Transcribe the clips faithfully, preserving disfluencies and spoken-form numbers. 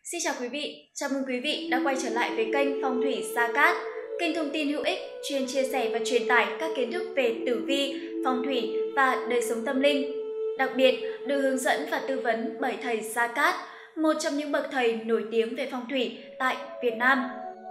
Xin chào quý vị, chào mừng quý vị đã quay trở lại với kênh Phong thủy Gia Cát, kênh thông tin hữu ích chuyên chia sẻ và truyền tải các kiến thức về tử vi, phong thủy và đời sống tâm linh. Đặc biệt được hướng dẫn và tư vấn bởi thầy Gia Cát, một trong những bậc thầy nổi tiếng về phong thủy tại Việt Nam.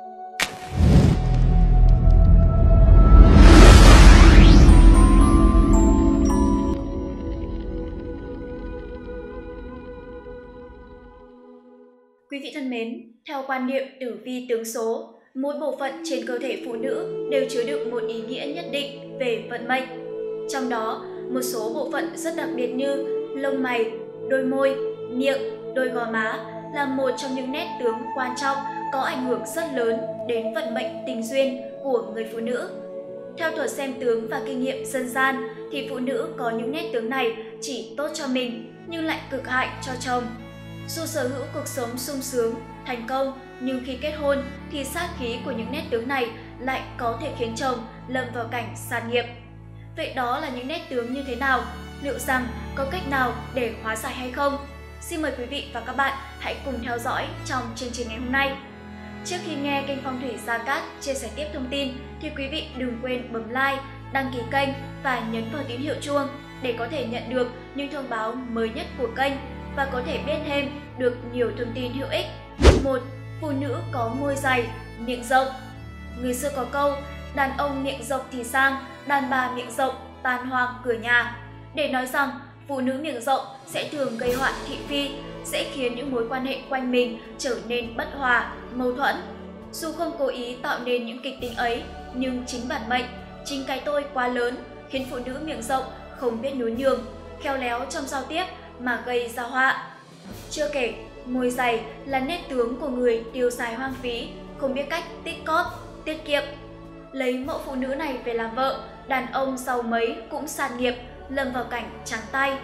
Quý vị thân mến, theo quan niệm tử vi tướng số, mỗi bộ phận trên cơ thể phụ nữ đều chứa đựng một ý nghĩa nhất định về vận mệnh. Trong đó, một số bộ phận rất đặc biệt như lông mày, đôi môi, miệng, đôi gò má là một trong những nét tướng quan trọng có ảnh hưởng rất lớn đến vận mệnh tình duyên của người phụ nữ. Theo thuật xem tướng và kinh nghiệm dân gian thì phụ nữ có những nét tướng này chỉ tốt cho mình nhưng lại cực hại cho chồng. Dù sở hữu cuộc sống sung sướng, thành công, nhưng khi kết hôn thì sát khí của những nét tướng này lại có thể khiến chồng lâm vào cảnh san nghiệp. Vậy đó là những nét tướng như thế nào? Liệu rằng có cách nào để hóa giải hay không? Xin mời quý vị và các bạn hãy cùng theo dõi trong chương trình ngày hôm nay. Trước khi nghe kênh Phong thủy Gia Cát chia sẻ tiếp thông tin thì quý vị đừng quên bấm like, đăng ký kênh và nhấn vào tín hiệu chuông để có thể nhận được những thông báo mới nhất của kênh và có thể biết thêm được nhiều thông tin hữu ích. một. Phụ nữ có môi dày, miệng rộng. Người xưa có câu, đàn ông miệng rộng thì sang, đàn bà miệng rộng tan hoang cửa nhà. Để nói rằng phụ nữ miệng rộng sẽ thường gây họa thị phi, sẽ khiến những mối quan hệ quanh mình trở nên bất hòa, mâu thuẫn. Dù không cố ý tạo nên những kịch tính ấy, nhưng chính bản mệnh, chính cái tôi quá lớn khiến phụ nữ miệng rộng không biết nhún nhường, khéo léo trong giao tiếp mà gây ra họa. Chưa kể, môi dày là nét tướng của người tiêu xài hoang phí, không biết cách tích cóp, tiết kiệm. Lấy mẫu phụ nữ này về làm vợ, đàn ông giàu mấy cũng san nghiệp, lâm vào cảnh trắng tay.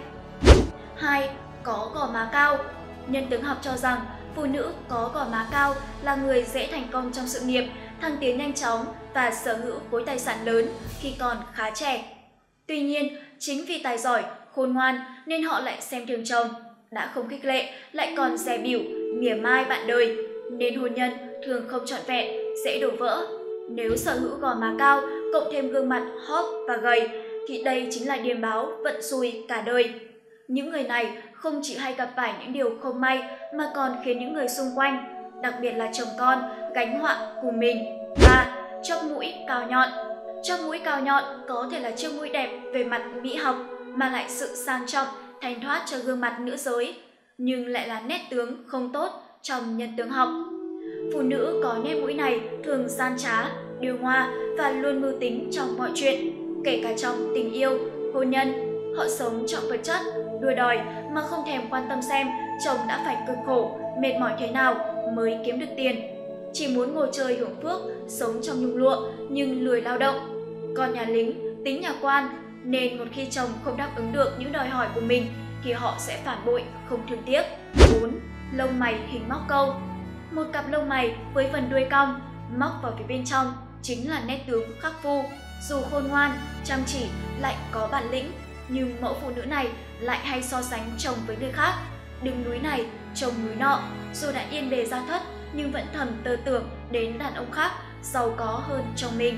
hai. Có gò má cao. Nhân tướng học cho rằng phụ nữ có gò má cao là người dễ thành công trong sự nghiệp, thăng tiến nhanh chóng và sở hữu khối tài sản lớn khi còn khá trẻ. Tuy nhiên, chính vì tài giỏi, khôn ngoan nên họ lại xem thường chồng, đã không khích lệ lại còn dè bỉu, mỉa mai bạn đời, nên hôn nhân thường không trọn vẹn, dễ đổ vỡ. Nếu sở hữu gò má cao cộng thêm gương mặt hóp và gầy thì đây chính là điềm báo vận xui cả đời. Những người này không chỉ hay gặp phải những điều không may mà còn khiến những người xung quanh, đặc biệt là chồng con, gánh họa cùng mình. ba. Chóp mũi cao nhọn. Chóp mũi cao nhọn có thể là chiếc mũi đẹp về mặt mỹ học mà lại sự sang trọng, thanh thoát cho gương mặt nữ giới, nhưng lại là nét tướng không tốt trong nhân tướng học. Phụ nữ có nét mũi này thường gian trá, điêu ngoa và luôn mưu tính trong mọi chuyện, kể cả trong tình yêu, hôn nhân. Họ sống trọng vật chất, đua đòi mà không thèm quan tâm xem chồng đã phải cực khổ, mệt mỏi thế nào mới kiếm được tiền. Chỉ muốn ngồi chơi hưởng phước, sống trong nhung lụa nhưng lười lao động. Con nhà lính, tính nhà quan, nên một khi chồng không đáp ứng được những đòi hỏi của mình thì họ sẽ phản bội không thương tiếc. bốn. Lông mày hình móc câu. Một cặp lông mày với phần đuôi cong, móc vào phía bên trong chính là nét tướng khắc phu. Dù khôn ngoan, chăm chỉ, lại có bản lĩnh, nhưng mẫu phụ nữ này lại hay so sánh chồng với người khác. Đứng núi này, trông núi nọ, dù đã yên bề gia thất nhưng vẫn thầm tơ tưởng đến đàn ông khác giàu có hơn chồng mình.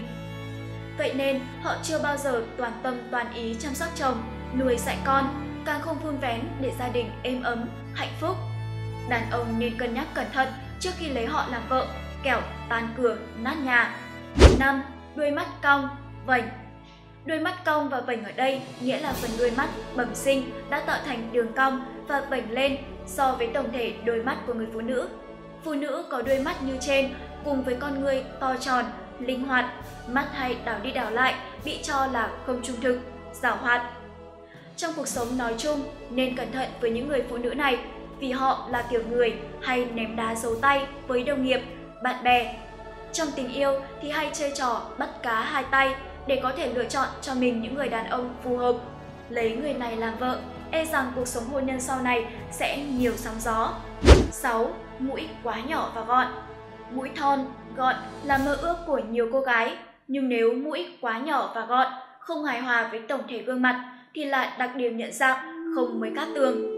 Vậy nên họ chưa bao giờ toàn tâm toàn ý chăm sóc chồng, nuôi dạy con, càng không vun vén để gia đình êm ấm, hạnh phúc. Đàn ông nên cân nhắc cẩn thận trước khi lấy họ làm vợ, kẻo tan cửa, nát nhà. năm. Đuôi mắt cong, vành. Đuôi mắt cong và vành ở đây nghĩa là phần đuôi mắt bẩm sinh đã tạo thành đường cong và vành lên so với tổng thể đôi mắt của người phụ nữ. Phụ nữ có đuôi mắt như trên cùng với con ngươi to tròn, linh hoạt, mắt hay đảo đi đảo lại bị cho là không trung thực, giảo hoạt. Trong cuộc sống nói chung nên cẩn thận với những người phụ nữ này vì họ là kiểu người hay ném đá giấu tay với đồng nghiệp, bạn bè. Trong tình yêu thì hay chơi trò bắt cá hai tay để có thể lựa chọn cho mình những người đàn ông phù hợp. Lấy người này làm vợ, e rằng cuộc sống hôn nhân sau này sẽ nhiều sóng gió. sáu. Mũi quá nhỏ và gọn. Mũi thon, gọn là mơ ước của nhiều cô gái, nhưng nếu mũi quá nhỏ và gọn, không hài hòa với tổng thể gương mặt thì là đặc điểm nhận dạng không mới cát tường.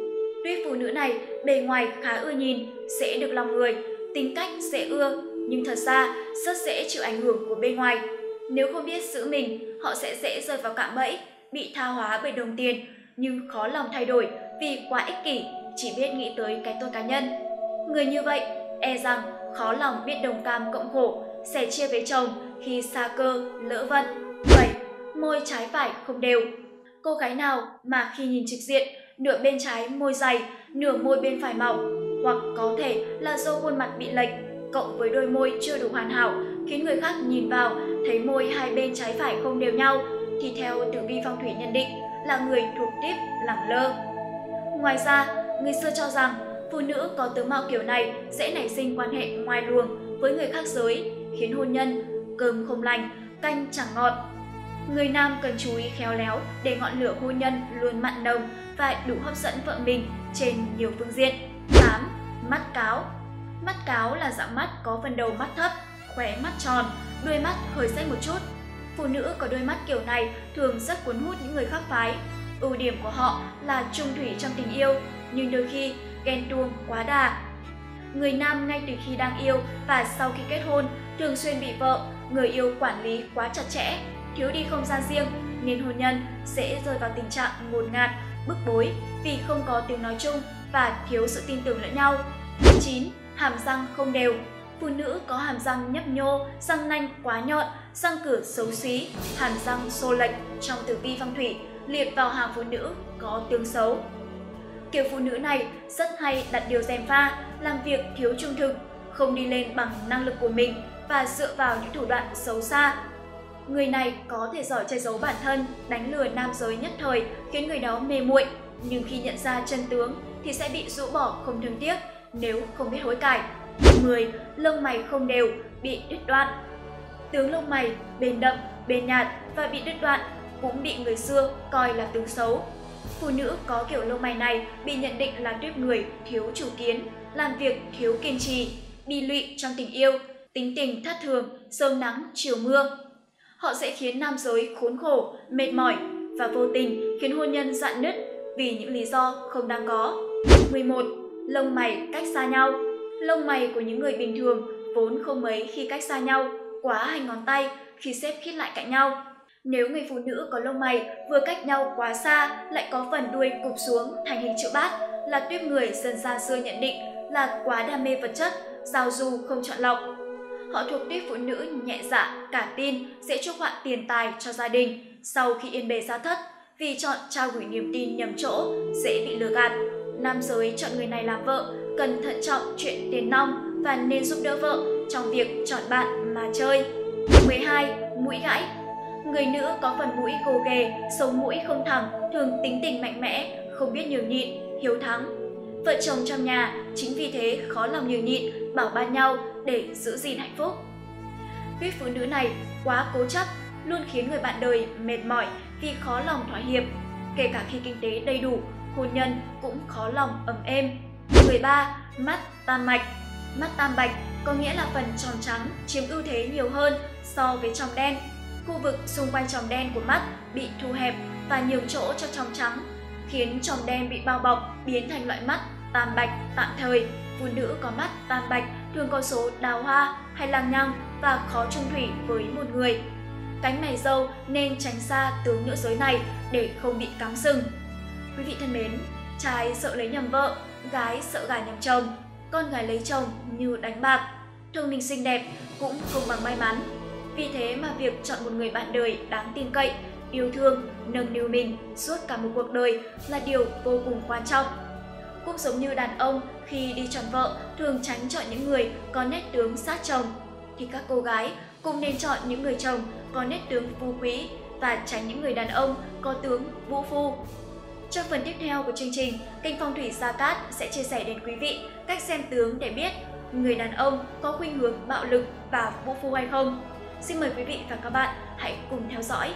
Tuy phụ nữ này bề ngoài khá ưa nhìn, dễ được lòng người, tính cách dễ ưa, nhưng thật ra rất dễ chịu ảnh hưởng của bên ngoài. Nếu không biết giữ mình, họ sẽ dễ rơi vào cạm bẫy, bị tha hóa bởi đồng tiền, nhưng khó lòng thay đổi vì quá ích kỷ, chỉ biết nghĩ tới cái tôi cá nhân. Người như vậy, e rằng khó lòng biết đồng cam cộng khổ, sẻ chia với chồng khi xa cơ, lỡ vận. bảy. Môi trái phải không đều. Cô gái nào mà khi nhìn trực diện, nửa bên trái môi dày, nửa môi bên phải mỏng, hoặc có thể là do khuôn mặt bị lệch, cộng với đôi môi chưa đủ hoàn hảo, khiến người khác nhìn vào thấy môi hai bên trái phải không đều nhau, thì theo tử vi phong thủy nhận định là người thuộc tiếp lẳng lơ. Ngoài ra, người xưa cho rằng phụ nữ có tướng mạo kiểu này sẽ nảy sinh quan hệ ngoài luồng với người khác giới, khiến hôn nhân cơm không lành, canh chẳng ngọt. Người nam cần chú ý khéo léo để ngọn lửa hôn nhân luôn mặn nồng và đủ hấp dẫn vợ mình trên nhiều phương diện. tám. Mắt cáo. Mắt cáo là dạng mắt có phần đầu mắt thấp, khóe mắt tròn, đuôi mắt hơi rách một chút. Phụ nữ có đôi mắt kiểu này thường rất cuốn hút những người khác phái. Ưu điểm của họ là trung thủy trong tình yêu, nhưng đôi khi ghen tuông quá đà. Người nam ngay từ khi đang yêu và sau khi kết hôn thường xuyên bị vợ, người yêu quản lý quá chặt chẽ, thiếu đi không gian riêng, nên hôn nhân dễ rơi vào tình trạng ngột ngạt, bức bối vì không có tiếng nói chung và thiếu sự tin tưởng lẫn nhau. chín. Hàm răng không đều. Phụ nữ có hàm răng nhấp nhô, răng nanh quá nhọn, răng cửa xấu xí, hàm răng xô lệch trong tử vi phong thủy liệt vào hàng phụ nữ có tướng xấu. Kiểu phụ nữ này rất hay đặt điều gièm pha, làm việc thiếu trung thực, không đi lên bằng năng lực của mình và dựa vào những thủ đoạn xấu xa. Người này có thể giỏi che giấu bản thân, đánh lừa nam giới nhất thời khiến người đó mê muội, nhưng khi nhận ra chân tướng thì sẽ bị rũ bỏ không thương tiếc nếu không biết hối cải. mười. Lông mày không đều, bị đứt đoạn. Tướng lông mày bên đậm, bên nhạt và bị đứt đoạn cũng bị người xưa coi là tướng xấu. Phụ nữ có kiểu lông mày này bị nhận định là tuýp người thiếu chủ kiến, làm việc thiếu kiên trì, bi lụy trong tình yêu, tính tình thất thường, sớm nắng chiều mưa. Họ sẽ khiến nam giới khốn khổ, mệt mỏi và vô tình khiến hôn nhân rạn nứt vì những lý do không đáng có. mười một. Lông mày cách xa nhau. Lông mày của những người bình thường vốn không mấy khi cách xa nhau, quá hai ngón tay khi xếp khít lại cạnh nhau. Nếu người phụ nữ có lông mày vừa cách nhau quá xa lại có phần đuôi cụp xuống thành hình chữ bát là tuýp người dân gian xưa nhận định là quá đam mê vật chất, giao du không chọn lọc. Họ thuộc tuýp phụ nữ nhẹ dạ, cả tin, dễ chuốc họa tiền tài cho gia đình sau khi yên bề gia thất, vì chọn trao gửi niềm tin nhầm chỗ, dễ bị lừa gạt. Nam giới chọn người này làm vợ cần thận trọng chuyện tiền nong và nên giúp đỡ vợ trong việc chọn bạn mà chơi. mười hai. Mũi gãy. Người nữ có phần mũi gồ ghề, sống mũi không thẳng, thường tính tình mạnh mẽ, không biết nhường nhịn, hiếu thắng. Vợ chồng trong nhà chính vì thế khó lòng nhường nhịn, bảo ban nhau để giữ gìn hạnh phúc. Tuýp phụ nữ này quá cố chấp, luôn khiến người bạn đời mệt mỏi vì khó lòng thỏa hiệp. Kể cả khi kinh tế đầy đủ, hôn nhân cũng khó lòng ấm êm. mười ba. Mắt tam mạch. Mắt tam bạch có nghĩa là phần tròn trắng chiếm ưu thế nhiều hơn so với tròng đen. Khu vực xung quanh tròng đen của mắt bị thu hẹp và nhường chỗ cho tròng trắng, khiến tròng đen bị bao bọc biến thành loại mắt tam bạch tạm thời. Phụ nữ có mắt tam bạch thường có số đào hoa hay lăng nhăng và khó chung thủy với một người. Cánh mày râu nên tránh xa tướng nữ giới này để không bị cắm sừng. Quý vị thân mến, trai sợ lấy nhầm vợ, gái sợ gả nhầm chồng, con gái lấy chồng như đánh bạc. Thương mình xinh đẹp cũng không bằng may mắn. Vì thế mà việc chọn một người bạn đời đáng tin cậy, yêu thương, nâng niu mình suốt cả một cuộc đời là điều vô cùng quan trọng. Cũng giống như đàn ông khi đi chọn vợ thường tránh chọn những người có nét tướng sát chồng, thì các cô gái cũng nên chọn những người chồng có nét tướng phú quý và tránh những người đàn ông có tướng vũ phu. Trong phần tiếp theo của chương trình, kênh Phong thủy Gia Cát sẽ chia sẻ đến quý vị cách xem tướng để biết người đàn ông có khuynh hướng bạo lực và vũ phu hay không. Xin mời quý vị và các bạn hãy cùng theo dõi.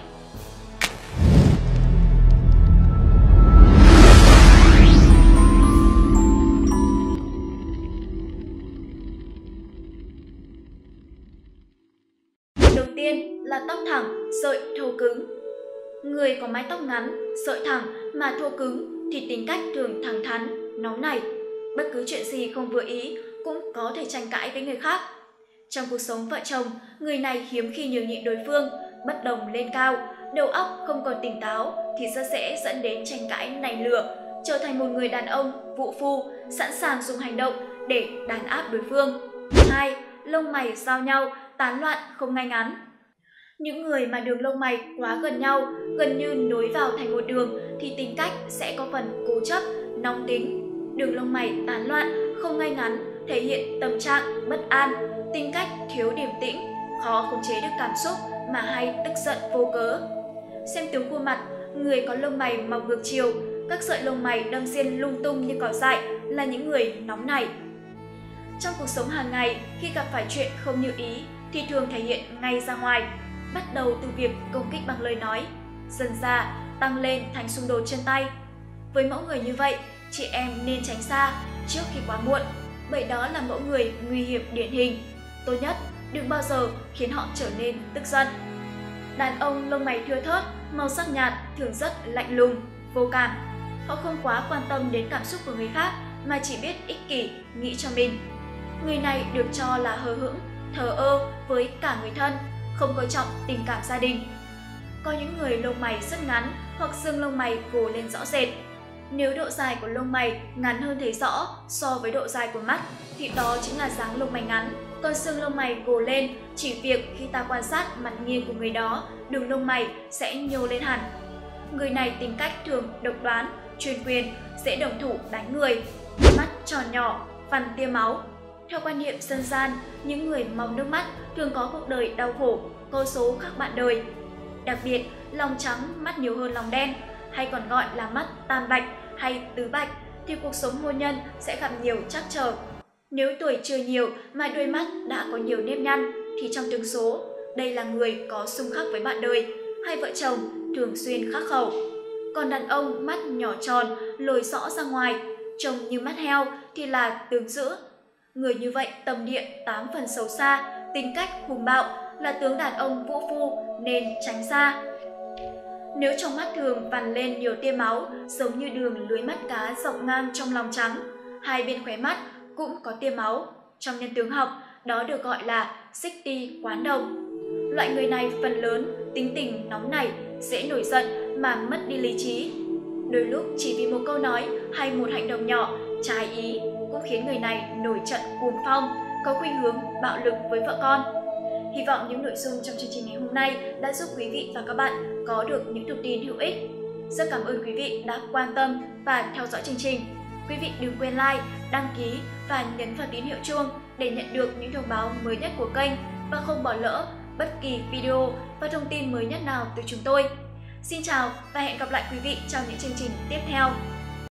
Đầu tiên là tóc thẳng, sợi thô cứng. Người có mái tóc ngắn, sợi thẳng mà thô cứng thì tính cách thường thẳng thắn, nóng nảy. Bất cứ chuyện gì không vừa ý cũng có thể tranh cãi với người khác. Trong cuộc sống vợ chồng, người này hiếm khi nhường nhịn đối phương, bất đồng lên cao, đầu óc không còn tỉnh táo thì rất dễ dẫn đến tranh cãi nảy lửa, trở thành một người đàn ông vũ phu, sẵn sàng dùng hành động để đàn áp đối phương. hai. Lông mày giao nhau, tán loạn không ngay ngắn. Những người mà đường lông mày quá gần nhau, gần như nối vào thành một đường thì tính cách sẽ có phần cố chấp, nóng tính. Đường lông mày tán loạn, không ngay ngắn, thể hiện tâm trạng bất an, tính cách thiếu điềm tĩnh, khó khống chế được cảm xúc mà hay tức giận vô cớ. Xem tướng khuôn mặt, người có lông mày mọc ngược chiều, các sợi lông mày đâm xiên lung tung như cỏ dại là những người nóng nảy. Trong cuộc sống hàng ngày, khi gặp phải chuyện không như ý thì thường thể hiện ngay ra ngoài, bắt đầu từ việc công kích bằng lời nói, dần ra tăng lên thành xung đột chân tay. Với mẫu người như vậy, chị em nên tránh xa trước khi quá muộn, bởi đó là mẫu người nguy hiểm điển hình. Tốt nhất, đừng bao giờ khiến họ trở nên tức giận. Đàn ông lông mày thưa thớt, màu sắc nhạt thường rất lạnh lùng, vô cảm. Họ không quá quan tâm đến cảm xúc của người khác mà chỉ biết ích kỷ, nghĩ cho mình. Người này được cho là hờ hững, thờ ơ với cả người thân, không coi trọng tình cảm gia đình. Có những người lông mày rất ngắn hoặc xương lông mày gồ lên rõ rệt. Nếu độ dài của lông mày ngắn hơn thấy rõ so với độ dài của mắt thì đó chính là dáng lông mày ngắn. Còn xương lông mày gồ lên chỉ việc khi ta quan sát mặt nghiêng của người đó, đường lông mày sẽ nhô lên hẳn. Người này tính cách thường độc đoán, chuyên quyền, dễ động thủ đánh người, mắt tròn nhỏ, vằn tia máu. Theo quan niệm dân gian, những người màu nước mắt thường có cuộc đời đau khổ, có số khác bạn đời. Đặc biệt, lòng trắng mắt nhiều hơn lòng đen, hay còn gọi là mắt tam bạch hay tứ bạch, thì cuộc sống hôn nhân sẽ gặp nhiều trắc trở. Nếu tuổi chưa nhiều mà đôi mắt đã có nhiều nếp nhăn thì trong tương số, đây là người có xung khắc với bạn đời, hai vợ chồng thường xuyên khắc khẩu. Còn đàn ông mắt nhỏ tròn, lồi rõ ra ngoài, trông như mắt heo thì là tướng dữ. Người như vậy tâm địa tám phần xấu xa, tính cách hung bạo, là tướng đàn ông vũ phu nên tránh xa. Nếu trong mắt thường vằn lên nhiều tia máu, giống như đường lưới mắt cá rộng ngang trong lòng trắng, hai bên khóe mắt cũng có tia máu, trong nhân tướng học đó được gọi là xích ti quán độc. Loại người này phần lớn tính tình nóng nảy, dễ nổi giận mà mất đi lý trí. Đôi lúc chỉ vì một câu nói hay một hành động nhỏ trái ý cũng khiến người này nổi trận cuồng phong, có khuynh hướng bạo lực với vợ con. Hy vọng những nội dung trong chương trình ngày hôm nay đã giúp quý vị và các bạn có được những thông tin hữu ích. Rất cảm ơn quý vị đã quan tâm và theo dõi chương trình. Quý vị đừng quên like, đăng ký và nhấn vào tín hiệu chuông để nhận được những thông báo mới nhất của kênh và không bỏ lỡ bất kỳ video và thông tin mới nhất nào từ chúng tôi. Xin chào và hẹn gặp lại quý vị trong những chương trình tiếp theo.